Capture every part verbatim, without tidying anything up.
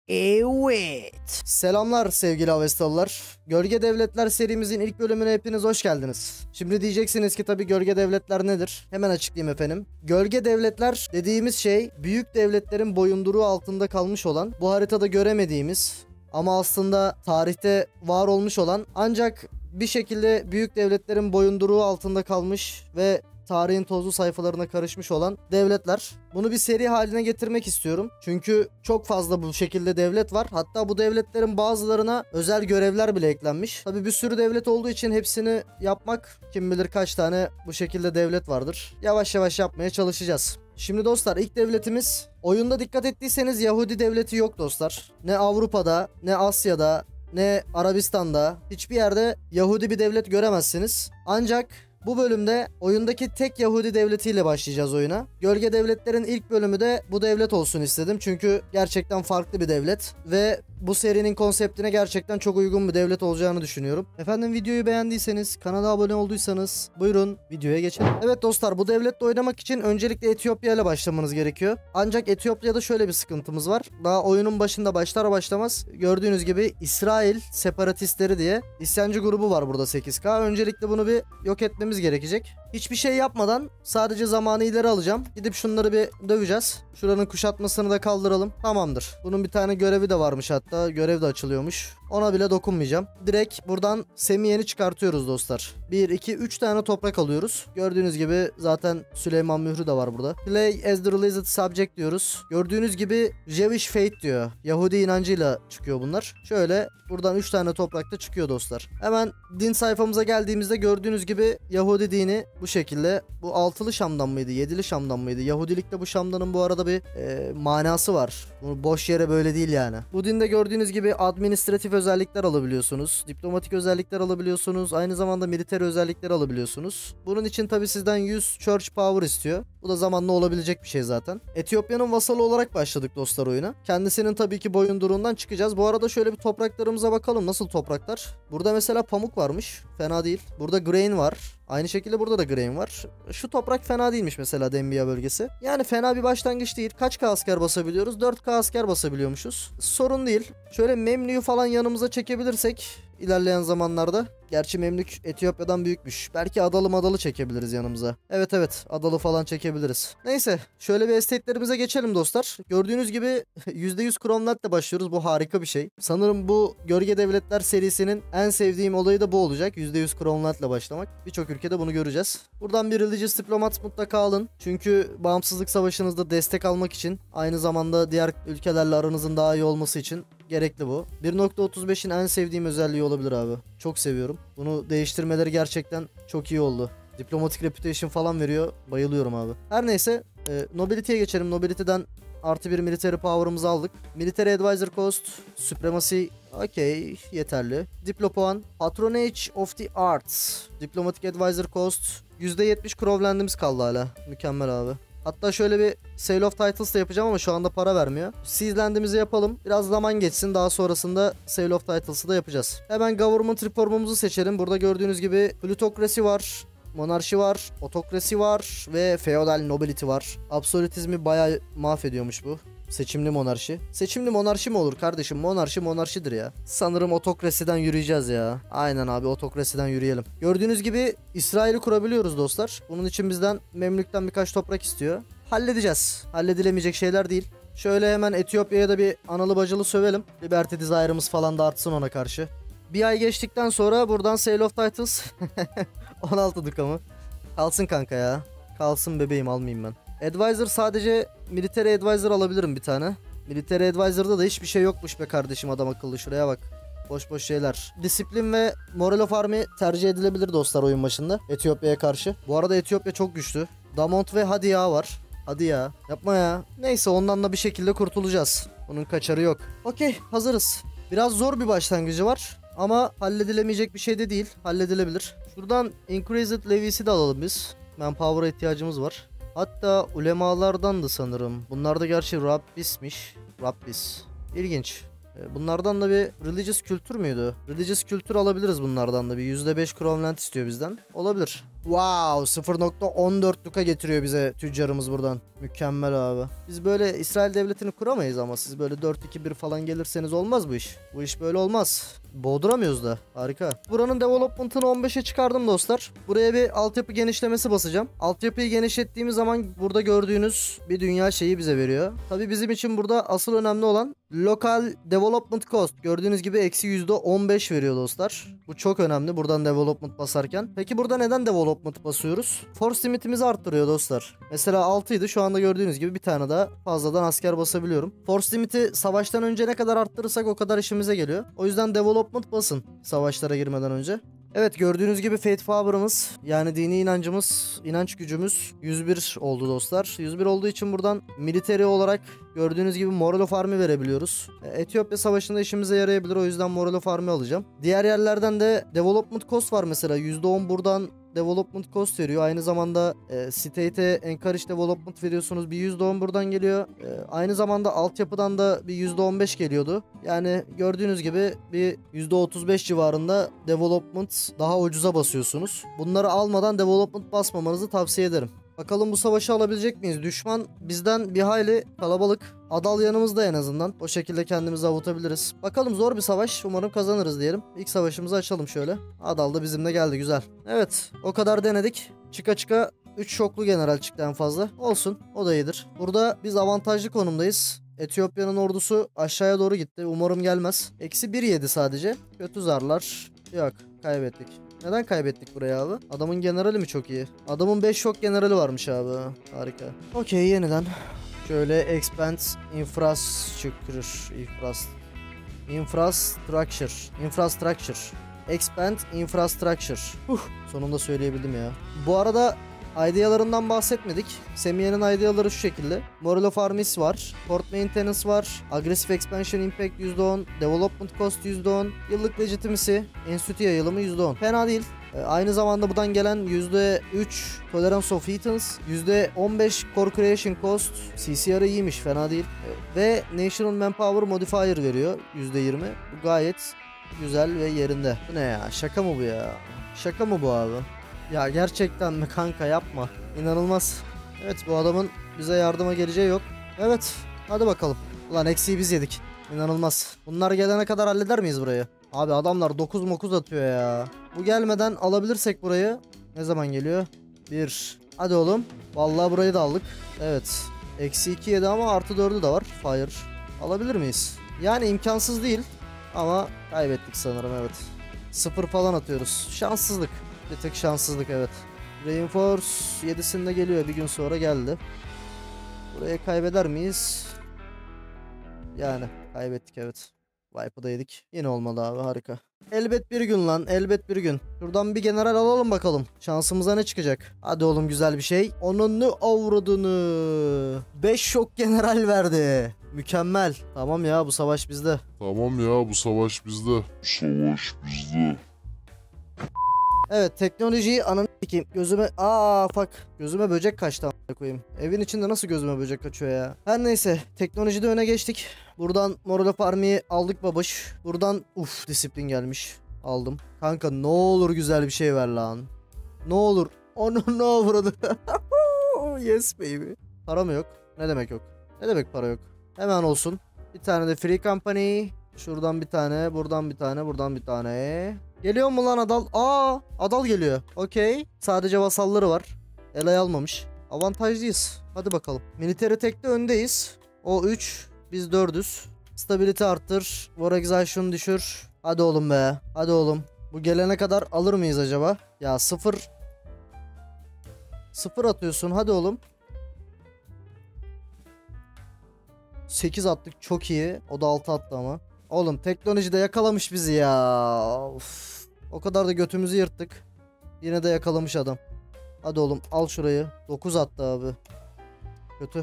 Evet. Selamlar sevgili Avestalılar. Gölge Devletler serimizin ilk bölümüne hepiniz hoş geldiniz. Şimdi diyeceksiniz ki tabii Gölge Devletler nedir? Hemen açıklayayım efendim. Gölge Devletler dediğimiz şey büyük devletlerin boyunduruğu altında kalmış olan, bu haritada göremediğimiz ama aslında tarihte var olmuş olan ancak bir şekilde büyük devletlerin boyunduruğu altında kalmış ve tarihin tozlu sayfalarına karışmış olan devletler. Bunu bir seri haline getirmek istiyorum. Çünkü çok fazla bu şekilde devlet var. Hatta bu devletlerin bazılarına özel görevler bile eklenmiş. Tabii bir sürü devlet olduğu için hepsini yapmak, kim bilir kaç tane bu şekilde devlet vardır. Yavaş yavaş yapmaya çalışacağız. Şimdi dostlar, ilk devletimiz, oyunda dikkat ettiyseniz Yahudi devleti yok dostlar. Ne Avrupa'da, ne Asya'da, ne Arabistan'da, hiçbir yerde Yahudi bir devlet göremezsiniz. Ancak bu bölümde oyundaki tek Yahudi devletiyle başlayacağız oyuna. Gölge Devletler'in ilk bölümü de bu devlet olsun istedim. Çünkü gerçekten farklı bir devlet ve bu serinin konseptine gerçekten çok uygun bir devlet olacağını düşünüyorum. Efendim, videoyu beğendiyseniz, kanala abone olduysanız buyurun videoya geçelim. Evet dostlar, bu devletle oynamak için öncelikle Etiyopya ile başlamanız gerekiyor. Ancak Etiyopya'da şöyle bir sıkıntımız var. Daha oyunun başında başlar başlamaz gördüğünüz gibi İsrail separatistleri diye isyancı grubu var burada sekiz K. Öncelikle bunu bir yok etmemiz gerekecek. Hiçbir şey yapmadan sadece zamanı ileri alacağım. Gidip şunları bir döveceğiz. Şuranın kuşatmasını da kaldıralım. Tamamdır. Bunun bir tane görevi de varmış hatta. Görev de açılıyormuş. Ona bile dokunmayacağım. Direkt buradan Semiyen'i çıkartıyoruz dostlar. bir, iki, üç tane toprak alıyoruz. Gördüğünüz gibi zaten Süleyman mührü de var burada. Play as the released subject diyoruz. Gördüğünüz gibi Jewish faith diyor. Yahudi inancıyla çıkıyor bunlar. Şöyle buradan üç tane toprak da çıkıyor dostlar. Hemen din sayfamıza geldiğimizde gördüğünüz gibi Yahudi dini bu şekilde. Bu altılı Şam'dan mıydı? Yedili Şam'dan mıydı? Yahudilikte bu Şam'danın bu arada bir e, manası var. Bu boş yere böyle değil yani. Bu dinde gördüğünüz gibi administratif özellikler alabiliyorsunuz. Diplomatik özellikler alabiliyorsunuz. Aynı zamanda militer özellikler alabiliyorsunuz. Bunun için tabi sizden yüz church power istiyor. Bu da zamanla olabilecek bir şey zaten. Etiyopya'nın vasalı olarak başladık dostlar oyuna. Kendisinin tabii ki boyunduruğundan çıkacağız. Bu arada şöyle bir topraklarımıza bakalım. Nasıl topraklar? Burada mesela pamuk varmış. Fena değil. Burada grain var. Aynı şekilde burada da grain var. Şu toprak fena değilmiş mesela, Dembiya bölgesi. Yani fena bir başlangıç değil. Kaç K asker basabiliyoruz? dört K asker basabiliyormuşuz. Sorun değil. Şöyle Memlük'ü falan yanımıza çekebilirsek ilerleyen zamanlarda. Gerçi Memlük Etiyopya'dan büyükmüş. Belki Adalı madalı çekebiliriz yanımıza. Evet evet, Adalı falan çekebiliriz. Neyse, şöyle bir estate'lerimize geçelim dostlar. Gördüğünüz gibi yüzde yüz Kronland'la başlıyoruz. Bu harika bir şey. Sanırım bu Gölge Devletler serisinin en sevdiğim olayı da bu olacak. yüzde yüz Kronland'la başlamak. Birçok ülkede bunu göreceğiz. Buradan bir Religious Diplomat mutlaka alın. Çünkü bağımsızlık savaşınızda destek almak için, aynı zamanda diğer ülkelerle aranızın daha iyi olması için gerekli bu. bir nokta otuz beşin en sevdiğim özelliği olabilir abi. Çok seviyorum. Bunu değiştirmeleri gerçekten çok iyi oldu. Diplomatic Reputation falan veriyor. Bayılıyorum abi. Her neyse, e, Nobility'ye geçelim. Nobility'den artı bir Military Power'ımızı aldık. Military Advisor Cost, Supremacy, okey, yeterli. Diplo puan, Patronage of the Arts, Diplomatic Advisor Cost, yüzde yetmiş Crowland'imiz kaldı hala. Mükemmel abi. Hatta şöyle bir Sale of Titles da yapacağım ama şu anda para vermiyor. Seizland'imizi yapalım. Biraz zaman geçsin. Daha sonrasında Sale of Titles'ı da yapacağız. Hemen Government Reform'umuzu seçelim. Burada gördüğünüz gibi Plutokrasi var. Monarşi var. Otokrasi var. Ve Feodal Nobility var. Absolutizmi bayağı mahvediyormuş bu. Seçimli monarşi. Seçimli monarşi mi olur kardeşim? Monarşi monarşidir ya. Sanırım otokrasiden yürüyeceğiz ya. Aynen abi, otokrasiden yürüyelim. Gördüğünüz gibi İsrail'i kurabiliyoruz dostlar. Bunun için bizden Memlük'ten birkaç toprak istiyor. Halledeceğiz. Halledilemeyecek şeyler değil. Şöyle hemen Etiyopya'ya da bir analı bacılı sövelim. Liberty Desire'ımız falan da artsın ona karşı. Bir ay geçtikten sonra buradan Sale of Titles. on altı dukamı. Kalsın kanka ya. Kalsın bebeğim, almayayım ben. Advisor, sadece Military Advisor alabilirim bir tane. Military Advisor'da da hiçbir şey yokmuş be kardeşim, adam akıllı, şuraya bak. Boş boş şeyler. Disiplin ve Moral of Army tercih edilebilir dostlar oyun başında Etiyopya'ya karşı. Bu arada Etiyopya çok güçlü. Damont ve hadi ya var. Hadi ya. Yapma ya. Neyse, ondan da bir şekilde kurtulacağız. Bunun kaçarı yok. Okey, hazırız. Biraz zor bir başlangıcı var. Ama halledilemeyecek bir şey de değil. Halledilebilir. Şuradan Increased Levies'i de alalım biz. Manpower'a ihtiyacımız var. Hatta ulemalardan da sanırım. Bunlar da gerçi Rabbis'miş. Rabbis. İlginç. Bunlardan da bir religious kültür müydü? Religious kültür alabiliriz bunlardan da. Bir yüzde beş Crownland istiyor bizden. Olabilir. Wow, sıfır nokta on dörtlüka getiriyor bize tüccarımız buradan. Mükemmel abi. Biz böyle İsrail devletini kuramayız ama siz böyle dört iki bir falan gelirseniz olmaz bu iş. Bu iş böyle olmaz. Boğduramıyoruz da. Harika. Buranın development'ını on beşe çıkardım dostlar. Buraya bir altyapı genişlemesi basacağım. Altyapıyı genişlettiğimiz zaman burada gördüğünüz bir dünya şeyi bize veriyor. Tabi bizim için burada asıl önemli olan local development cost. Gördüğünüz gibi eksi yüzde on beş veriyor dostlar. Bu çok önemli buradan development basarken. Peki burada neden development basıyoruz? Force limitimizi arttırıyor dostlar. Mesela altı idi, şu anda gördüğünüz gibi bir tane daha fazladan asker basabiliyorum. Force limiti savaştan önce ne kadar arttırırsak o kadar işimize geliyor. O yüzden development basın savaşlara girmeden önce. Evet, gördüğünüz gibi Faith Power'ımız, yani dini inancımız, inanç gücümüz yüz bir oldu dostlar. yüz bir olduğu için buradan military olarak gördüğünüz gibi Moral of Army verebiliyoruz. Etiyopya savaşında işimize yarayabilir, o yüzden Moral of Army alacağım. Diğer yerlerden de Development Cost var mesela, yüzde on buradan Development Cost veriyor. Aynı zamanda e, State'e Encourage Development veriyorsunuz, bir yüzde on buradan geliyor. E, aynı zamanda altyapıdan da bir yüzde on beş geliyordu. Yani gördüğünüz gibi bir yüzde otuz beş civarında Development daha ucuza basıyorsunuz. Bunları almadan Development basmamanızı tavsiye ederim. Bakalım bu savaşı alabilecek miyiz? Düşman bizden bir hayli kalabalık. Adal yanımızda en azından. O şekilde kendimizi avutabiliriz. Bakalım, zor bir savaş. Umarım kazanırız diyelim. İlk savaşımızı açalım şöyle. Adal da bizimle geldi, güzel. Evet, o kadar denedik. Çıka çıka üç şoklu general çıktı en fazla. Olsun, o da iyidir. Burada biz avantajlı konumdayız. Etiyopya'nın ordusu aşağıya doğru gitti. Umarım gelmez. Eksi bir yedi sadece. Kötü zarlar. Yok, kaybettik. Neden kaybettik buraya abi? Adamın generali mi çok iyi? Adamın beş şok generali varmış abi. Harika. Okey, yeniden. Şöyle expand infrastructure. Infras infrastructure. Infrastructure. Expand infrastructure. Huh, sonunda söyleyebildim ya. Bu arada idealarından bahsetmedik. Semiye'nin ideaları şu şekilde. Moral of Armies var. Port Maintenance var. Aggressive Expansion Impact yüzde on. Development Cost yüzde on. Yıllık Legitimacy. Enstitü yayılımı yüzde on. Fena değil. E, aynı zamanda buradan gelen yüzde üç Tolerance of Heatance, yüzde on beş Core Creation Cost, C C R'ı iyiymiş, fena değil. E, ve National Manpower Modifier veriyor yüzde yirmi. Bu gayet güzel ve yerinde. Bu ne ya? Şaka mı bu ya? Şaka mı bu abi? Ya gerçekten mi kanka, yapma. İnanılmaz. Evet, bu adamın bize yardıma geleceği yok. Evet, hadi bakalım. Ulan eksiği biz yedik. İnanılmaz. Bunlar gelene kadar halleder miyiz burayı? Abi adamlar dokuz mokuz atıyor ya. Bu gelmeden alabilirsek burayı. Ne zaman geliyor? bir. Hadi oğlum. Vallahi burayı da aldık. Evet. Eksi iki yedi ama artı dördü de var. Fire. Alabilir miyiz? Yani imkansız değil. Ama kaybettik sanırım, evet. sıfır falan atıyoruz. Şanssızlık. Bir tık şanssızlık, evet. Reinforce yedisinde geliyor. Bir gün sonra geldi. Burayı kaybeder miyiz? Yani kaybettik, evet. Wipe'ı da yedik. Yine olmadı abi, harika. Elbet bir gün lan, elbet bir gün. Şuradan bir general alalım bakalım. Şansımıza ne çıkacak? Hadi oğlum, güzel bir şey. Onun ne avradını. beş şok general verdi. Mükemmel. Tamam ya, bu savaş bizde. Tamam ya, bu savaş bizde. Bu savaş bizde. Evet, teknolojiyi ananı s**eyim. Gözüme aa fuck. Gözüme böcek kaçtı a**ına koyayım. Evin içinde nasıl gözüme böcek kaçıyor ya? Her neyse, teknolojide öne geçtik. Buradan Moral of Army'yi aldık babuş. Buradan uf, disiplin gelmiş. Aldım. Kanka ne olur güzel bir şey ver lan. Ne olur. Onu ne avradı. Yes baby. Para mı yok? Ne demek yok? Ne demek para yok? Hemen olsun. Bir tane de Free Company. Şuradan bir tane, buradan bir tane, buradan bir tane. Geliyor mu lan Adal? Aa, Adal geliyor. Okey. Sadece vasalları var. Elay almamış. Avantajlıyız. Hadi bakalım. Military Tech'te öndeyiz. O üç. Biz dördüz. Stability arttır. War Exhaustion düşür. Hadi oğlum be. Hadi oğlum. Bu gelene kadar alır mıyız acaba? Ya sıfır. Sıfır atıyorsun. Hadi oğlum. sekiz attık. Çok iyi. O da altı attı ama. Oğlum teknolojide yakalamış bizi ya. Of. O kadar da götümüzü yırttık. Yine de yakalamış adam. Hadi oğlum al şurayı. dokuz attı abi. Kötü.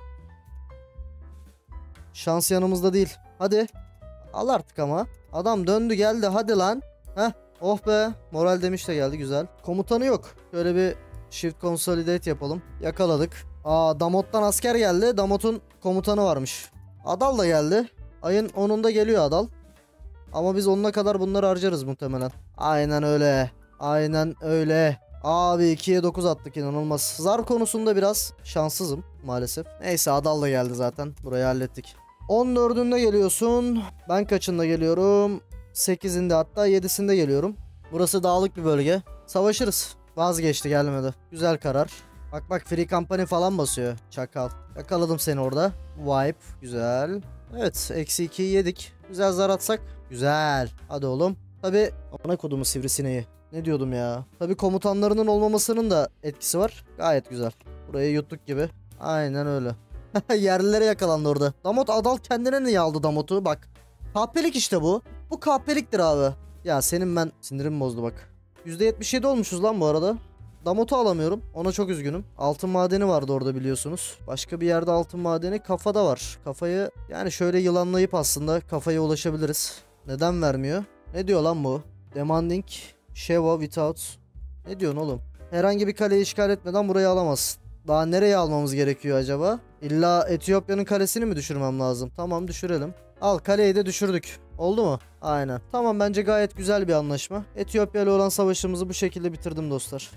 Şans yanımızda değil. Hadi. Al artık ama. Adam döndü geldi, hadi lan. Heh. Oh be. Moral demiş de geldi, güzel. Komutanı yok. Şöyle bir shift consolidate yapalım. Yakaladık. Aa, Damot'tan asker geldi. Damot'un komutanı varmış. Adal da geldi. Ayın onunda geliyor Adal. Ama biz onuna kadar bunları harcarız muhtemelen. Aynen öyle. Aynen öyle. Abi ikiye dokuz attık, inanılmaz. Zar konusunda biraz şanssızım maalesef. Neyse Adal da geldi zaten. Burayı hallettik. on dördünde geliyorsun. Ben kaçında geliyorum? sekizinde, hatta yedisinde geliyorum. Burası dağlık bir bölge. Savaşırız. Vazgeçti, gelmedi. Güzel karar. Bak bak, free company falan basıyor. Çakal. Yakaladım seni orada. Wipe. Güzel. Evet, eksi ikiyi yedik. Güzel zar atsak. Güzel. Hadi oğlum. Tabi ana kodumu sivrisineği. Ne diyordum ya. Tabi komutanlarının olmamasının da etkisi var. Gayet güzel. Burayı yuttuk gibi. Aynen öyle. Yerlilere yakalandı orada. Damot Adal kendine niye aldı Damot'u? Bak. Kahpelik işte bu. Bu kahpeliktir abi. Ya senin ben sinirim bozdu bak. yüzde yetmiş yedi olmuşuz lan bu arada. Damot'u alamıyorum. Ona çok üzgünüm. Altın madeni vardı orada biliyorsunuz. Başka bir yerde altın madeni kafada var. Kafayı yani şöyle yılanlayıp aslında kafaya ulaşabiliriz. Neden vermiyor? Ne diyor lan bu? Demanding Sheva without. Ne diyorsun oğlum? Herhangi bir kaleyi işgal etmeden burayı alamazsın. Daha nereye almamız gerekiyor acaba? İlla Etiyopya'nın kalesini mi düşürmem lazım? Tamam, düşürelim. Al, kaleyi de düşürdük. Oldu mu? Aynen. Tamam, bence gayet güzel bir anlaşma. Etiyopya ile olan savaşımızı bu şekilde bitirdim dostlar.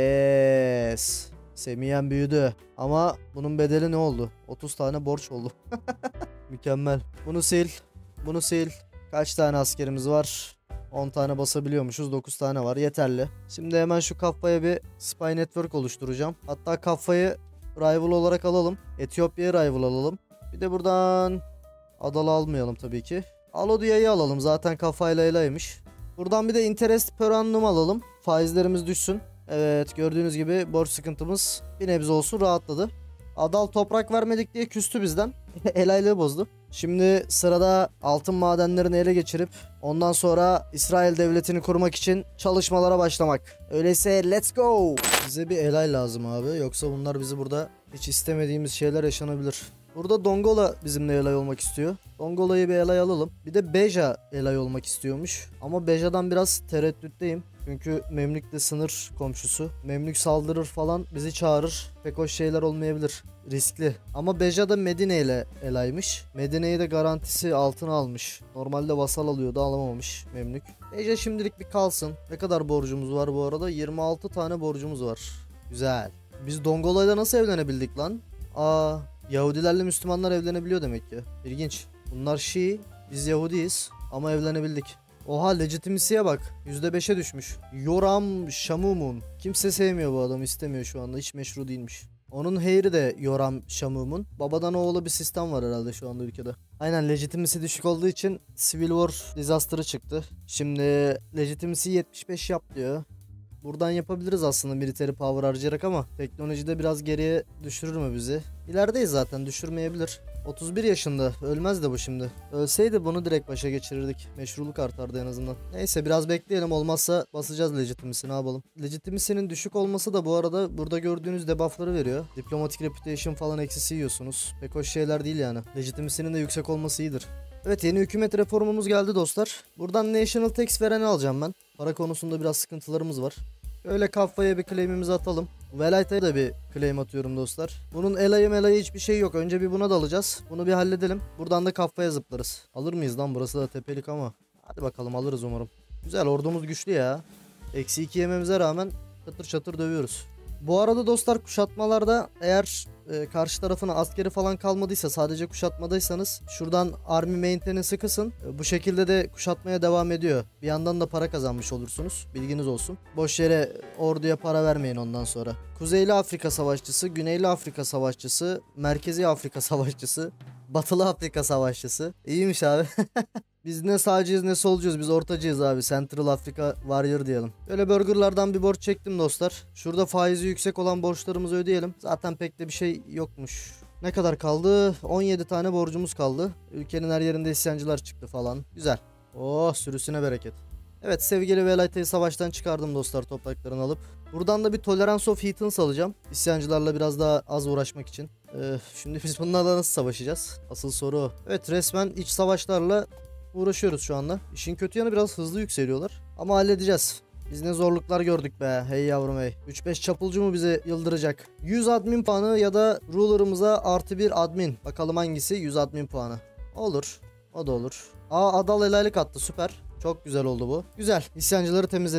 Yes. Semiyen büyüdü. Ama bunun bedeli ne oldu? otuz tane borç oldu. Mükemmel. Bunu sil. Bunu sil. Kaç tane askerimiz var? on tane basabiliyormuşuz. dokuz tane var. Yeterli. Şimdi hemen şu kafaya bir spy network oluşturacağım. Hatta kafayı rival olarak alalım. Etiyopya'yı rival alalım. Bir de buradan Adal'ı almayalım tabii ki. Alodia'yı alalım. Zaten kafayla elaymış. Buradan bir de interest per annum alalım. Faizlerimiz düşsün. Evet, gördüğünüz gibi borç sıkıntımız bir nebze olsun rahatladı. Adal toprak vermedik diye küstü bizden. Elaylığı bozdu. Şimdi sırada altın madenlerini ele geçirip ondan sonra İsrail devletini kurmak için çalışmalara başlamak. Öyleyse let's go. Bize bir elay lazım abi. Yoksa bunlar bizi burada hiç istemediğimiz şeyler yaşanabilir. Burada Dongola bizimle elay olmak istiyor. Dongola'yı bir elay alalım. Bir de Beja elay olmak istiyormuş. Ama Beja'dan biraz tereddütteyim. Çünkü Memlük'le sınır komşusu. Memlük saldırır falan, bizi çağırır. Pek hoş şeyler olmayabilir. Riskli. Ama Beja da Medine ile elaymış. Medine'yi de garantisi altına almış. Normalde vasal alıyordu, alamamış Memlük. Beja şimdilik bir kalsın. Ne kadar borcumuz var bu arada? yirmi altı tane borcumuz var. Güzel. Biz Dongola'yla nasıl evlenebildik lan? Aa, Yahudilerle Müslümanlar evlenebiliyor demek ki. İlginç. Bunlar Şii, biz Yahudiyiz ama evlenebildik. Oha, legitimisiye bak. yüzde beşe düşmüş. Yoram Şamumun. Kimse sevmiyor bu adamı, istemiyor şu anda. Hiç meşru değilmiş. Onun heyri de Yoram Şamumun. Babadan oğula bir sistem var herhalde şu anda ülkede. Aynen, legitimisi düşük olduğu için Civil War disaster'ı çıktı. Şimdi legitimisi yetmiş beş yap diyor. Buradan yapabiliriz aslında military power harcayarak ama teknolojide biraz geriye düşürür mü bizi? İlerideyiz zaten, düşürmeyebilir. otuz bir yaşında, ölmez de bu şimdi. Ölseydi bunu direkt başa geçirirdik. Meşruluk artardı en azından. Neyse, biraz bekleyelim, olmazsa basacağız legitimisi, ne yapalım. Legitimisinin düşük olması da bu arada burada gördüğünüz debuffları veriyor. Diplomatic reputation falan eksisi yiyorsunuz. Pek hoş şeyler değil yani. Legitimisinin de yüksek olması iyidir. Evet, yeni hükümet reformumuz geldi dostlar. Buradan National Tax vereni alacağım ben. Para konusunda biraz sıkıntılarımız var. Öyle kafaya bir claim'imizi atalım. Velayta'ya da bir claim atıyorum dostlar. Bunun elayı melayı hiçbir şey yok. Önce bir buna da alacağız. Bunu bir halledelim. Buradan da kafaya zıplarız. Alır mıyız lan? Burası da tepelik ama. Hadi bakalım, alırız umarım. Güzel, ordumuz güçlü ya. Eksi iki yememize rağmen çatır çatır dövüyoruz. Bu arada dostlar, kuşatmalarda eğer e, karşı tarafına askeri falan kalmadıysa, sadece kuşatmadaysanız şuradan Army Maintenance'ı kısın. E, bu şekilde de kuşatmaya devam ediyor. Bir yandan da para kazanmış olursunuz. Bilginiz olsun. Boş yere orduya para vermeyin ondan sonra. Kuzeyli Afrika Savaşçısı, Güneyli Afrika Savaşçısı, Merkezi Afrika Savaşçısı, Batılı Afrika Savaşçısı. İyiymiş abi. Biz ne sağcıyız ne solcuyuz, biz ortacıyız abi. Central Africa Warrior diyelim. Böyle burgerlardan bir borç çektim dostlar. Şurada faizi yüksek olan borçlarımızı ödeyelim. Zaten pek de bir şey yokmuş. Ne kadar kaldı? on yedi tane borcumuz kaldı. Ülkenin her yerinde isyancılar çıktı falan. Güzel. Oh, sürüsüne bereket. Evet, sevgili Velayta'yı savaştan çıkardım dostlar, topraklarını alıp. Buradan da bir Tolerance of Heathens alacağım. İsyancılarla biraz daha az uğraşmak için. Ee, şimdi biz bunlarla nasıl savaşacağız? Asıl soru o. Evet, resmen iç savaşlarla uğraşıyoruz şu anda. İşin kötü yanı biraz hızlı yükseliyorlar. Ama halledeceğiz. Biz ne zorluklar gördük be. Hey yavrum hey. üç beş çapulcu mu bize yıldıracak? yüz admin puanı ya da ruler'ımıza artı bir admin. Bakalım hangisi? yüz admin puanı. Olur. O da olur. Aa, Adal helallik attı. Süper. Çok güzel oldu bu. Güzel. İsyancıları temizledik.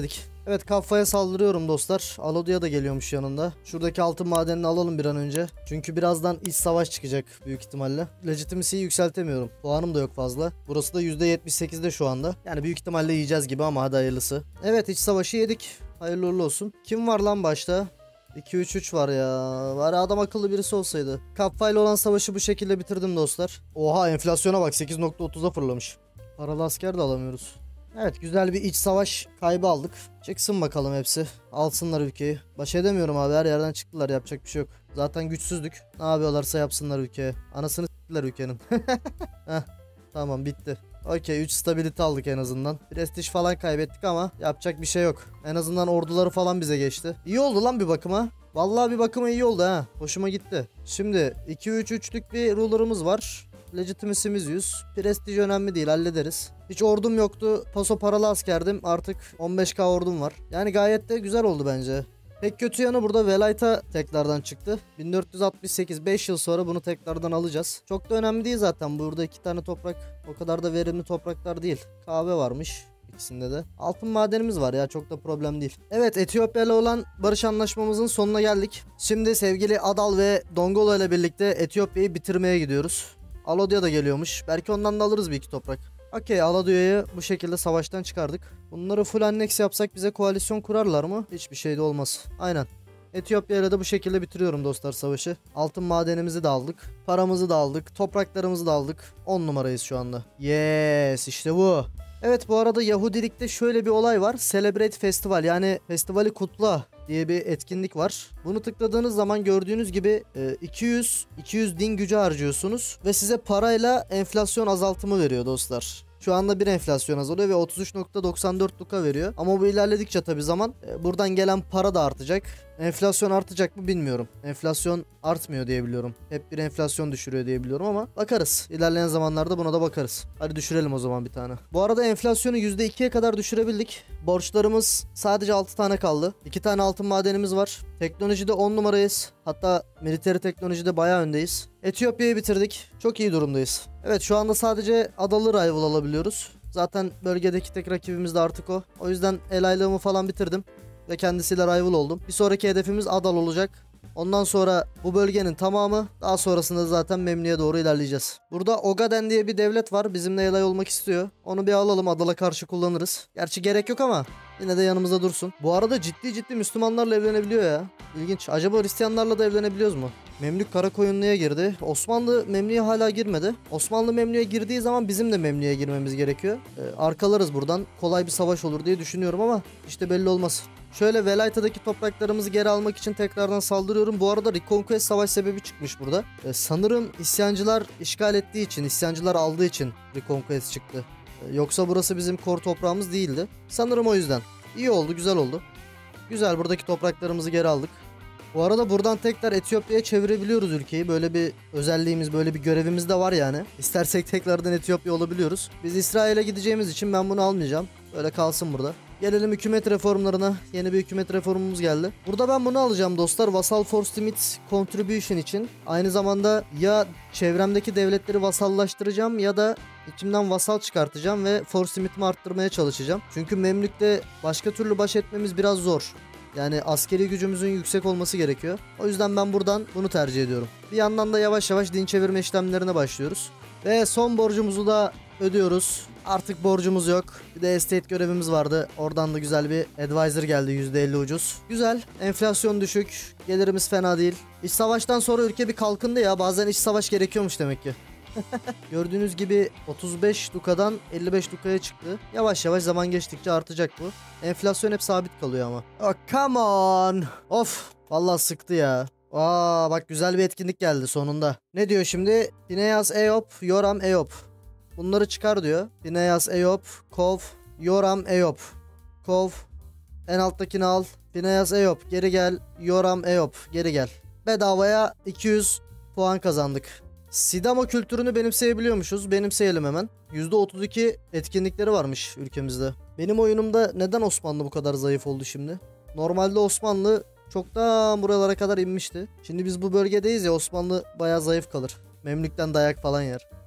Evet, Kaffa'ya saldırıyorum dostlar. Alodya da geliyormuş yanında. Şuradaki altın madenini alalım bir an önce. Çünkü birazdan iç savaş çıkacak büyük ihtimalle. Legitimacy'yi yükseltemiyorum. Puanım da yok fazla. Burası da yüzde yetmiş sekizde şu anda. Yani büyük ihtimalle yiyeceğiz gibi ama hadi hayırlısı. Evet, iç savaşı yedik. Hayırlı uğurlu olsun. Kim var lan başta? iki üç üç var ya. Bari adam akıllı birisi olsaydı. Kaffa ile olan savaşı bu şekilde bitirdim dostlar. Oha, enflasyona bak, sekiz nokta otuza fırlamış. Paralı asker de alamıyoruz. Evet, güzel bir iç savaş kaybı aldık. Çıksın bakalım hepsi. Alsınlar ülkeyi. Baş edemiyorum abi, her yerden çıktılar, yapacak bir şey yok. Zaten güçsüzdük. Ne yapıyorlarsa yapsınlar ülkeye. Anasını s**tiler ülkenin. Heh, tamam bitti. Okey, üç stabilite aldık en azından. Prestij falan kaybettik ama yapacak bir şey yok. En azından orduları falan bize geçti. İyi oldu lan bir bakıma. Vallahi bir bakıma iyi oldu ha. Hoşuma gitti. Şimdi iki üç üçlük bir ruler'ımız var. Legitimacy'miz yüz. Prestij önemli değil, hallederiz. Hiç ordum yoktu. Paso paralı askerdim. Artık on beş K ordum var. Yani gayet de güzel oldu bence. Tek kötü yanı burada Velayta tekrardan çıktı. bin dört yüz altmış sekiz, beş yıl sonra bunu tekrardan alacağız. Çok da önemli değil zaten. Burada iki tane toprak o kadar da verimli topraklar değil. Kahve varmış ikisinde de. Altın madenimiz var ya, çok da problem değil. Evet, Etiyopya ile olan barış anlaşmamızın sonuna geldik. Şimdi sevgili Adal ve Dongolo ile birlikte Etiyopya'yı bitirmeye gidiyoruz. Alodya da geliyormuş. Belki ondan da alırız bir iki toprak. Okey, Aladoya'yı bu şekilde savaştan çıkardık. Bunları full annex yapsak bize koalisyon kurarlar mı? Hiçbir şey de olmaz. Aynen. Etiyopya ile de bu şekilde bitiriyorum dostlar savaşı. Altın madenimizi de aldık. Paramızı da aldık. Topraklarımızı da aldık. on numarayız şu anda. Yes, işte bu. Evet, bu arada Yahudilikte şöyle bir olay var. Celebrate Festival, yani festivali kutla diye bir etkinlik var. Bunu tıkladığınız zaman gördüğünüz gibi iki yüz iki yüz din gücü harcıyorsunuz ve size parayla enflasyon azaltımı veriyor dostlar. Şu anda bir enflasyon azalıyor ve otuz üç nokta doksan dört Luka veriyor. Ama bu ilerledikçe tabi zaman buradan gelen para da artacak. Enflasyon artacak mı bilmiyorum. Enflasyon artmıyor diye biliyorum. Hep bir enflasyon düşürüyor diye biliyorum ama bakarız. İlerleyen zamanlarda buna da bakarız. Hadi düşürelim o zaman bir tane. Bu arada enflasyonu yüzde ikiye kadar düşürebildik. Borçlarımız sadece altı tane kaldı. iki tane altın madenimiz var. Teknolojide on numarayız. Hatta military teknolojide bayağı öndeyiz. Etiyopya'yı bitirdik. Çok iyi durumdayız. Evet, şu anda sadece adalı rival alabiliyoruz. Zaten bölgedeki tek rakibimiz de artık o. O yüzden el aylığımı falan bitirdim. Ve kendisiyle rival oldum. Bir sonraki hedefimiz Adal olacak. Ondan sonra bu bölgenin tamamı, daha sonrasında zaten Memlük'e doğru ilerleyeceğiz. Burada Ogaden diye bir devlet var. Bizimle elay olmak istiyor. Onu bir alalım, Adal'a karşı kullanırız. Gerçi gerek yok ama yine de yanımızda dursun. Bu arada ciddi ciddi Müslümanlarla evlenebiliyor ya. İlginç. Acaba Hristiyanlarla da evlenebiliyoruz mu? Memlük Karakoyunlu'ya girdi. Osmanlı Memlük'e hala girmedi. Osmanlı Memlük'e girdiği zaman bizim de Memlük'e girmemiz gerekiyor. Ee, arkalarız buradan. Kolay bir savaş olur diye düşünüyorum ama işte belli olmaz. Şöyle Velayta'daki topraklarımızı geri almak için tekrardan saldırıyorum. Bu arada Reconquest savaş sebebi çıkmış burada. Ee, sanırım isyancılar işgal ettiği için, isyancılar aldığı için Reconquest çıktı. Ee, yoksa burası bizim kor toprağımız değildi. Sanırım o yüzden. İyi oldu, güzel oldu. Güzel, buradaki topraklarımızı geri aldık. Bu arada buradan tekrar Etiyopya'ya çevirebiliyoruz ülkeyi. Böyle bir özelliğimiz, böyle bir görevimiz de var yani. İstersek tekrardan Etiyopya olabiliyoruz. Biz İsrail'e gideceğimiz için ben bunu almayacağım. Böyle kalsın burada. Gelelim hükümet reformlarına. Yeni bir hükümet reformumuz geldi. Burada ben bunu alacağım dostlar. Vassal Force Limit Contribution için. Aynı zamanda ya çevremdeki devletleri vasallaştıracağım ya da içimden vasal çıkartacağım ve Force Limit'imi arttırmaya çalışacağım. Çünkü Memlük'te başka türlü baş etmemiz biraz zor. Yani askeri gücümüzün yüksek olması gerekiyor. O yüzden ben buradan bunu tercih ediyorum. Bir yandan da yavaş yavaş din çevirme işlemlerine başlıyoruz. Ve son borcumuzu da ödüyoruz. Artık borcumuz yok. Bir de estate görevimiz vardı. Oradan da güzel bir advisor geldi, yüzde elli ucuz. Güzel. Enflasyon düşük. Gelirimiz fena değil. İç savaştan sonra ülke bir kalkındı ya. Bazen iç savaş gerekiyormuş demek ki. Gördüğünüz gibi otuz beş Luka'dan elli beş Luka'ya çıktı. Yavaş yavaş zaman geçtikçe artacak bu. Enflasyon hep sabit kalıyor ama. Oh, come on. Of. Vallahi sıktı ya. Aa, bak güzel bir etkinlik geldi sonunda. Ne diyor şimdi? Phineas Eop, Yoram Eop. Bunları çıkar diyor. Phineas Eop, Kov, Yoram Eop. Kov, en alttakini al. Phineas Eop geri gel. Yoram Eop geri gel. Bedavaya iki yüz puan kazandık. Sidamo kültürünü benimseyebiliyormuşuz. Benimseyelim hemen. yüzde otuz iki etkinlikleri varmış ülkemizde. Benim oyunumda neden Osmanlı bu kadar zayıf oldu şimdi? Normalde Osmanlı çoktan buralara kadar inmişti. Şimdi biz bu bölgedeyiz ya, Osmanlı bayağı zayıf kalır. Memlük'ten dayak falan yer.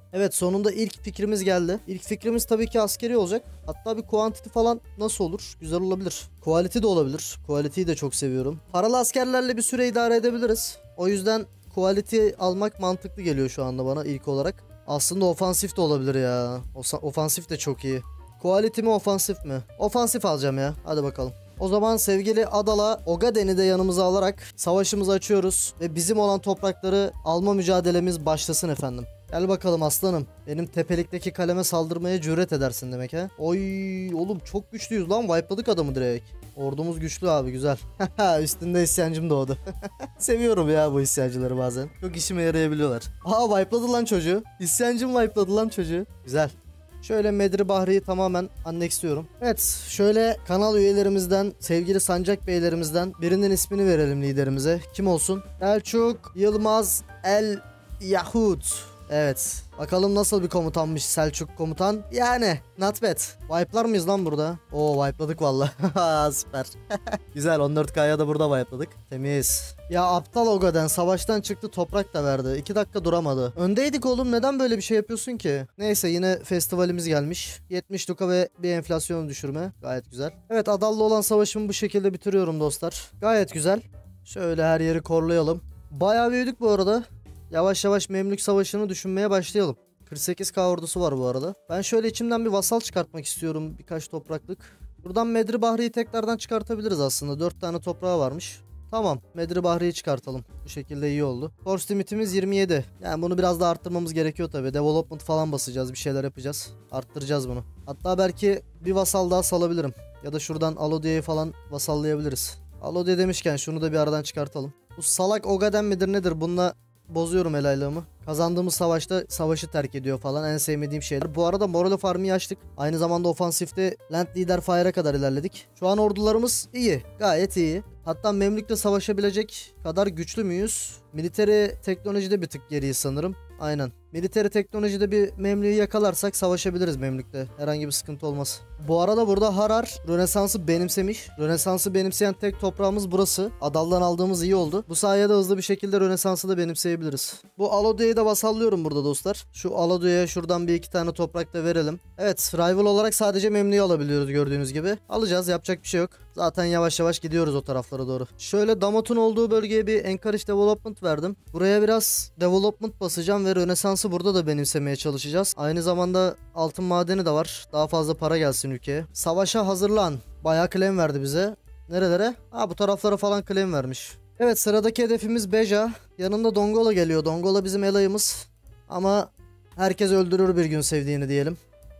Evet, sonunda ilk fikrimiz geldi. İlk fikrimiz tabii ki askeri olacak. Hatta bir quantity falan nasıl olur? Güzel olabilir. Quality de olabilir. Quality'yi de çok seviyorum. Paralı askerlerle bir süre idare edebiliriz. O yüzden quality almak mantıklı geliyor şu anda bana ilk olarak. Aslında ofansif de olabilir ya. Osa- Ofansif de çok iyi. Quality mi ofansif mi? Ofansif alacağım ya. Hadi bakalım. O zaman sevgili Adala, Ogaden'i de yanımıza alarak savaşımızı açıyoruz. Ve bizim olan toprakları alma mücadelemiz başlasın efendim. Gel bakalım aslanım. Benim tepelikteki kaleme saldırmaya cüret edersin demek ha. Oy oğlum çok güçlüyüz lan. Wipe'ladık adamı direkt. Ordumuz güçlü abi, güzel. Üstünde isyancım doğdu. Seviyorum ya bu isyancıları bazen. Çok işime yarayabiliyorlar. Aa, wipe'ladı lan çocuğu. İsyancım wipe'ladı lan çocuğu. Güzel. Şöyle Medri Bahri'yi tamamen anneksliyorum. Evet, şöyle kanal üyelerimizden, sevgili Sancak Beylerimizden birinin ismini verelim liderimize. Kim olsun? Selçuk Yılmaz El Yahud. Evet. Bakalım nasıl bir komutanmış Selçuk komutan. Yani not bad. Wipe'lar mıyız lan burada? Oo, wipe'ladık valla. Süper. Güzel, on dört K'ya da burada wipe'ladık. Temiz. Ya aptal Ogaden savaştan çıktı, toprak da verdi. iki dakika duramadı. Öndeydik oğlum, neden böyle bir şey yapıyorsun ki? Neyse, yine festivalimiz gelmiş. yetmiş luka ve bir enflasyon düşürme. Gayet güzel. Evet, Adal'la olan savaşımı bu şekilde bitiriyorum dostlar. Gayet güzel. Şöyle her yeri korlayalım. Bayağı büyüdük bu arada. Yavaş yavaş Memlük Savaşı'nı düşünmeye başlayalım. kırk sekiz K ordusu var bu arada. Ben şöyle içimden bir vasal çıkartmak istiyorum, birkaç topraklık. Buradan Medri Bahri'yi tekrardan çıkartabiliriz aslında. dört tane toprağı varmış. Tamam, Medri Bahri'yi çıkartalım. Bu şekilde iyi oldu. Force limitimiz yirmi yedi. Yani bunu biraz da arttırmamız gerekiyor tabii. Development falan basacağız, bir şeyler yapacağız. Arttıracağız bunu. Hatta belki bir vasal daha salabilirim. Ya da şuradan Alodia'yı falan vasallayabiliriz. Alodia demişken şunu da bir aradan çıkartalım. Bu salak Ogaden midir nedir? Bununla bozuyorum helaylığımı. Kazandığımız savaşta savaşı terk ediyor falan, en sevmediğim şeyler. Bu arada Moral of Army'yi açtık. Aynı zamanda ofansifte Land Leader Fire'a kadar ilerledik. Şu an ordularımız iyi. Gayet iyi. Hatta Memlük'le savaşabilecek kadar güçlü müyüz? Military teknolojide bir tık geriyiz sanırım. Aynen. Military teknolojide bir Memlük'ü yakalarsak savaşabiliriz Memlük'te. Herhangi bir sıkıntı olmaz. Bu arada burada Harar Rönesans'ı benimsemiş. Rönesans'ı benimseyen tek toprağımız burası. Adal'dan aldığımız iyi oldu. Bu sayede hızlı bir şekilde Rönesans'ı da benimseyebiliriz. Bu Alodia'yı da vasallıyorum burada dostlar. Şu Alodia'ya şuradan bir iki tane toprak da verelim. Evet, rival olarak sadece Memlük'ü alabiliyoruz gördüğünüz gibi. Alacağız, yapacak bir şey yok. Zaten yavaş yavaş gidiyoruz o taraflara doğru. Şöyle Damot'un olduğu bölgeye bir encourage development verdim. Buraya biraz development basacağım ve Rönesans'ı burada da benimsemeye çalışacağız. Aynı zamanda altın madeni de var. Daha fazla para gelsin ülkeye. Savaşa hazırlan. Bayağı claim verdi bize. Nerelere? Ha, bu taraflara falan claim vermiş. Evet, sıradaki hedefimiz Beja. Yanında Dongola geliyor. Dongola bizim elayımız. Ama herkes öldürür bir gün sevdiğini diyelim.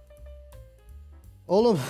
Oğlum.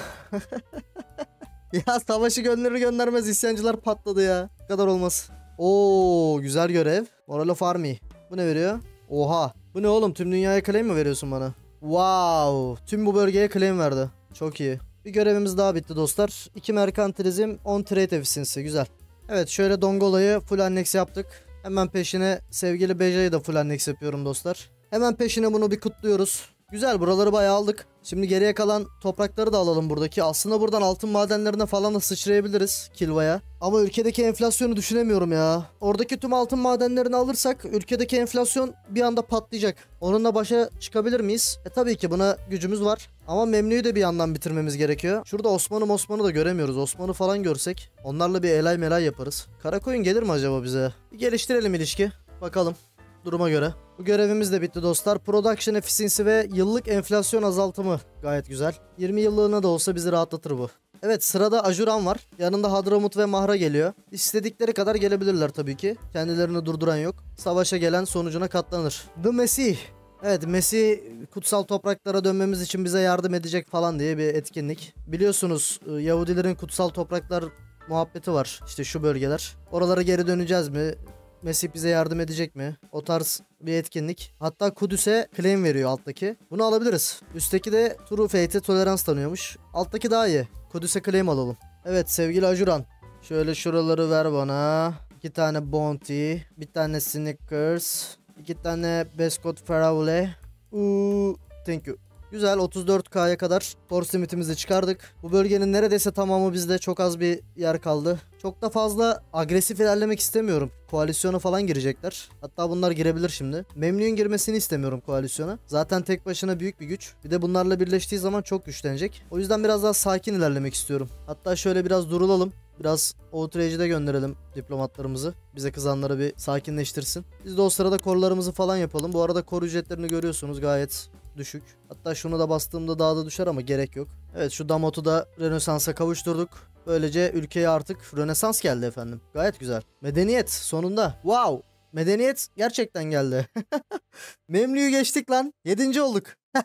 Ya savaşı gönderir göndermez isyancılar patladı ya. Bu kadar olmaz. Oo, güzel görev. Moral of Army. Bu ne veriyor? Oha. Bu ne oğlum? Tüm dünyaya claim mi veriyorsun bana? Wow. Tüm bu bölgeye claim verdi. Çok iyi. Bir görevimiz daha bitti dostlar. iki merkantilizm, on trade efficiency. Güzel. Evet, şöyle Dongola'yı full annex yaptık. Hemen peşine sevgili Beja'yı da full annex yapıyorum dostlar. Hemen peşine bunu bir kutluyoruz. Güzel, buraları bayağı aldık. Şimdi geriye kalan toprakları da alalım buradaki. Aslında buradan altın madenlerine falan da sıçrayabiliriz Kilva'ya. Ama ülkedeki enflasyonu düşünemiyorum ya. Oradaki tüm altın madenlerini alırsak ülkedeki enflasyon bir anda patlayacak. Onunla başa çıkabilir miyiz? E tabii ki buna gücümüz var. Ama Memlü'yü de bir yandan bitirmemiz gerekiyor. Şurada Osman'ı Osman'ı da göremiyoruz. Osman'ı falan görsek onlarla bir elay melay yaparız. Karakoyun gelir mi acaba bize? Bir geliştirelim ilişki. Bakalım. Duruma göre. Bu görevimiz de bitti dostlar. Production efficiency ve yıllık enflasyon azaltımı gayet güzel. yirmi yıllığına da olsa bizi rahatlatır bu. Evet, sırada Ajuran var. Yanında Hadramut ve Mahra geliyor. İstedikleri kadar gelebilirler tabii ki. Kendilerini durduran yok. Savaşa gelen sonucuna katlanır. The Mesih. Evet, Mesih kutsal topraklara dönmemiz için bize yardım edecek falan diye bir etkinlik. Biliyorsunuz Yahudilerin kutsal topraklar muhabbeti var. İşte şu bölgeler. Oralara geri döneceğiz mi? Mesih bize yardım edecek mi? O tarz bir etkinlik. Hatta Kudüs'e claim veriyor alttaki. Bunu alabiliriz. Üstteki de True Fate'e tolerans tanıyormuş. Alttaki daha iyi. Kudüs'e claim alalım. Evet sevgili Ajuran. Şöyle şuraları ver bana. İki tane Bounty. Bir tane Snickers. İki tane Bescot Faraule. Uuu. Thank you. Güzel, otuz dört K'ya kadar force limitimizi çıkardık. Bu bölgenin neredeyse tamamı bizde, çok az bir yer kaldı. Çok da fazla agresif ilerlemek istemiyorum. Koalisyona falan girecekler. Hatta bunlar girebilir şimdi. Memnun'un girmesini istemiyorum koalisyona. Zaten tek başına büyük bir güç. Bir de bunlarla birleştiği zaman çok güçlenecek. O yüzden biraz daha sakin ilerlemek istiyorum. Hatta şöyle biraz durulalım. Biraz outrage'de gönderelim diplomatlarımızı. Bize kızanları bir sakinleştirsin. Biz de o sırada korlarımızı falan yapalım. Bu arada kor ücretlerini görüyorsunuz, gayet düşük. Hatta şunu da bastığımda daha da düşer ama gerek yok. Evet, şu Damot'u da Rönesans'a kavuşturduk. Böylece ülkeye artık Rönesans geldi efendim. Gayet güzel. Medeniyet sonunda. Wow. Medeniyet gerçekten geldi. Memlü'yü geçtik lan. Yedinci olduk.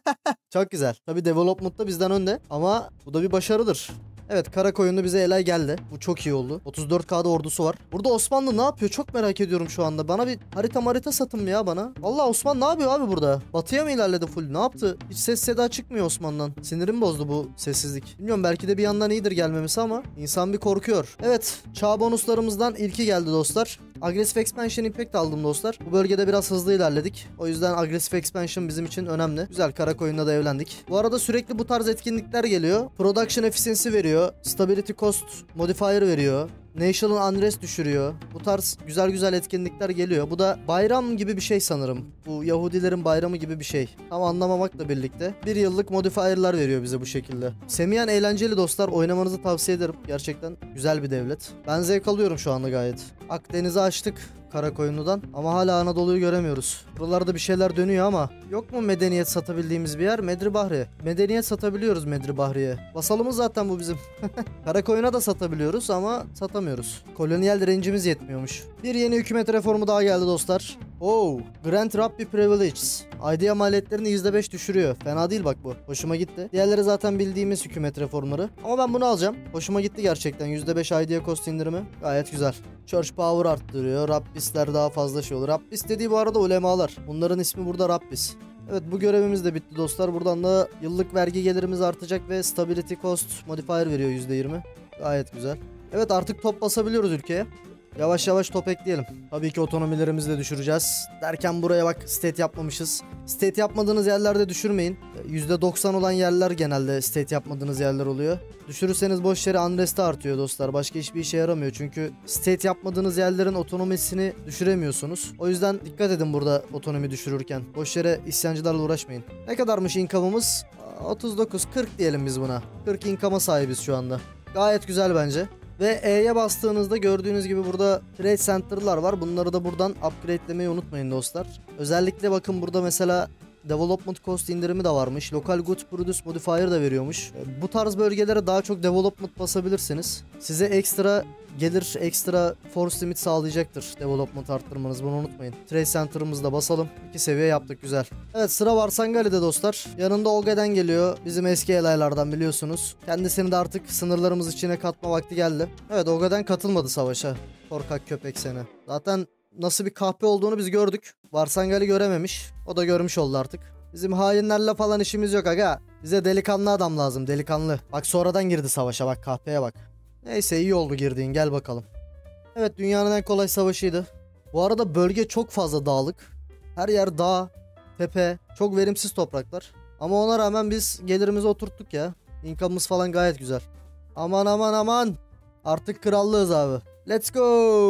Çok güzel. Tabi development'ta bizden önde ama bu da bir başarıdır. Evet, Karakoyunlu bize elay geldi. Bu çok iyi oldu. otuz dört K'da ordusu var. Burada Osmanlı ne yapıyor? Çok merak ediyorum şu anda. Bana bir harita harita satın ya bana. Vallahi Osman ne yapıyor abi burada? Batıya mı ilerledi full? Ne yaptı? Hiç ses seda çıkmıyor Osman'dan. Sinirim bozdu bu sessizlik. Bilmiyorum, belki de bir yandan iyidir gelmemesi ama insan bir korkuyor. Evet, çağ bonuslarımızdan ilki geldi dostlar. Agresif Expansion Impact aldım dostlar. Bu bölgede biraz hızlı ilerledik. O yüzden Agresif Expansion bizim için önemli. Güzel, Karakoyun'da da evlendik. Bu arada sürekli bu tarz etkinlikler geliyor. Production Efficiency veriyor. Stability Cost Modifier veriyor. National Unrest düşürüyor. Bu tarz güzel güzel etkinlikler geliyor. Bu da bayram gibi bir şey sanırım. Bu Yahudilerin bayramı gibi bir şey. Ama anlamamakla birlikte. Bir yıllık modifier'lar veriyor bize bu şekilde. Semiyan eğlenceli dostlar. Oynamanızı tavsiye ederim. Gerçekten güzel bir devlet. Ben zevk alıyorum şu anda gayet. Akdeniz'i açtık Karakoyunlu'dan ama hala Anadolu'yu göremiyoruz. Buralarda bir şeyler dönüyor ama yok mu medeniyet satabildiğimiz bir yer? Medri Bahri. Medeniyet satabiliyoruz Medri Bahri'ye. Vasalımız zaten bu bizim. Karakoyun'a da satabiliyoruz ama satamıyoruz. Kolonyal direncimiz yetmiyormuş. Bir yeni hükümet reformu daha geldi dostlar. Oh, Grant Rabbi Privileges. Idea maliyetlerini yüzde beş düşürüyor. Fena değil bak bu. Hoşuma gitti. Diğerleri zaten bildiğimiz hükümet reformları. Ama ben bunu alacağım. Hoşuma gitti gerçekten. yüzde beş Idea Cost indirimi. Gayet güzel. Church Power arttırıyor. Rabbisler daha fazla şey olur. Rabbis dediği bu arada ulemalar. Bunların ismi burada Rabbis. Evet, bu görevimiz de bitti dostlar. Buradan da yıllık vergi gelirimiz artacak ve Stability Cost Modifier veriyor yüzde yirmi. Gayet güzel. Evet, artık top basabiliyoruz ülkeye. Yavaş yavaş top ekleyelim. Tabii ki otonomilerimizi de düşüreceğiz. Derken buraya bak, state yapmamışız. State yapmadığınız yerlerde düşürmeyin. yüzde doksan olan yerler genelde state yapmadığınız yerler oluyor. Düşürürseniz boş yere unrest artıyor dostlar. Başka hiçbir işe yaramıyor. Çünkü state yapmadığınız yerlerin otonomisini düşüremiyorsunuz. O yüzden dikkat edin burada otonomi düşürürken. Boş yere isyancılarla uğraşmayın. Ne kadarmış income'ımız? otuz dokuz kırk diyelim biz buna. kırk income'a sahibiz şu anda. Gayet güzel bence. Ve E'ye bastığınızda gördüğünüz gibi burada Trade Center'lar var. Bunları da buradan upgrade'lemeyi unutmayın dostlar. Özellikle bakın burada mesela Development Cost indirimi de varmış. Local Good Produce Modifier da veriyormuş. Bu tarz bölgelere daha çok development basabilirsiniz. Size ekstra gelir, ekstra force limit sağlayacaktır development arttırmanız. Bunu unutmayın. Trade Center'ımızı da basalım. İki seviye yaptık, güzel. Evet, sıra Varsangali'de dostlar. Yanında Olga'den geliyor. Bizim eski elaylardan biliyorsunuz. Kendisini de artık sınırlarımız içine katma vakti geldi. Evet, Olga'den katılmadı savaşa. Korkak köpek seni. Zaten nasıl bir kahpe olduğunu biz gördük. Varsangali görememiş. O da görmüş oldu artık. Bizim hainlerle falan işimiz yok aga. Bize delikanlı adam lazım, delikanlı. Bak sonradan girdi savaşa, bak kahpeye bak. Neyse, iyi oldu girdiğin, gel bakalım. Evet, dünyanın en kolay savaşıydı. Bu arada bölge çok fazla dağlık. Her yer dağ, tepe, çok verimsiz topraklar. Ama ona rağmen biz gelirimizi oturttuk ya. İncome'ımız falan gayet güzel. Aman aman aman. Artık krallığız abi. Let's go.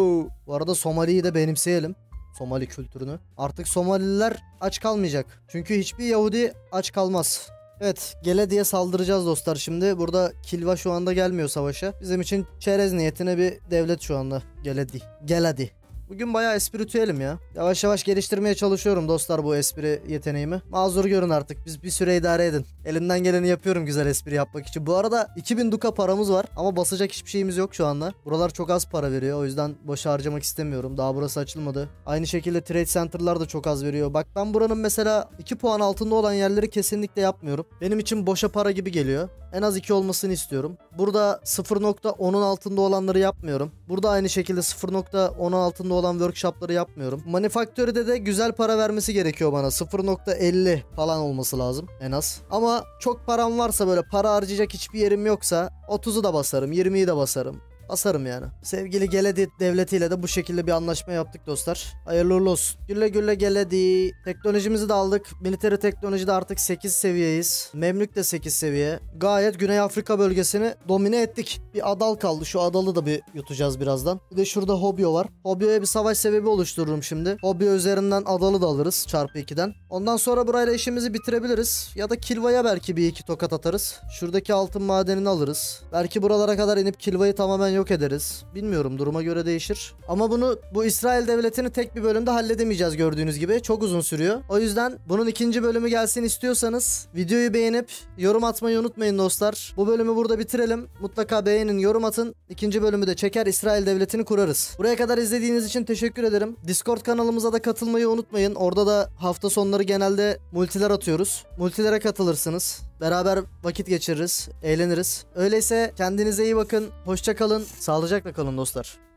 Bu arada Somali'yi de benimseyelim. Somali kültürünü. Artık Somalililer aç kalmayacak. Çünkü hiçbir Yahudi aç kalmaz. Evet, Gele diye saldıracağız dostlar şimdi. Burada Kilva şu anda gelmiyor savaşa. Bizim için çerez niyetine bir devlet şu anda. Geledi. Geledi. Bugün bayağı espritüelim ya. Yavaş yavaş geliştirmeye çalışıyorum dostlar bu espri yeteneğimi. Mazur görün artık. Biz bir süre idare edin. Elimden geleni yapıyorum güzel espri yapmak için. Bu arada iki bin duka paramız var ama basacak hiçbir şeyimiz yok şu anda. Buralar çok az para veriyor. O yüzden boşa harcamak istemiyorum. Daha burası açılmadı. Aynı şekilde trade center'lar da çok az veriyor. Bak ben buranın mesela iki puan altında olan yerleri kesinlikle yapmıyorum. Benim için boşa para gibi geliyor. En az iki olmasını istiyorum. Burada sıfır nokta onun altında olanları yapmıyorum. Burada aynı şekilde sıfır nokta onun altında olan workshopları yapmıyorum. Manufacture'de de güzel para vermesi gerekiyor bana. sıfır nokta elli falan olması lazım en az. Ama çok param varsa, böyle para harcayacak hiçbir yerim yoksa otuzu da basarım, yirmiyi de basarım. Basarım yani. Sevgili Geledi devletiyle de bu şekilde bir anlaşma yaptık dostlar. Hayırlı uğurlu olsun. Gülle gülle Geledi. Teknolojimizi de aldık. Military teknolojide artık sekiz seviyeyiz. Memlük de sekiz seviye. Gayet Güney Afrika bölgesini domine ettik. Bir adal kaldı. Şu adalı da bir yutacağız birazdan. Bir de şurada Hobyo var. Hobyo'ya bir savaş sebebi oluştururum şimdi. Hobyo üzerinden adalı da alırız çarpı ikiden. Ondan sonra burayla işimizi bitirebiliriz. Ya da Kilva'ya belki bir iki tokat atarız. Şuradaki altın madenini alırız. Belki buralara kadar inip Kilva'yı tamamen yok ederiz. Bilmiyorum, duruma göre değişir. Ama bunu bu İsrail devletini tek bir bölümde halledemeyeceğiz gördüğünüz gibi. Çok uzun sürüyor. O yüzden bunun ikinci bölümü gelsin istiyorsanız videoyu beğenip yorum atmayı unutmayın dostlar. Bu bölümü burada bitirelim. Mutlaka beğenin, yorum atın. İkinci bölümü de çeker İsrail devletini kurarız. Buraya kadar izlediğiniz için teşekkür ederim. Discord kanalımıza da katılmayı unutmayın. Orada da hafta sonları genelde multiler atıyoruz. Multilere katılırsınız. Beraber vakit geçiririz, eğleniriz. Öyleyse kendinize iyi bakın. Hoşça kalın. Sağlıcakla kalın dostlar.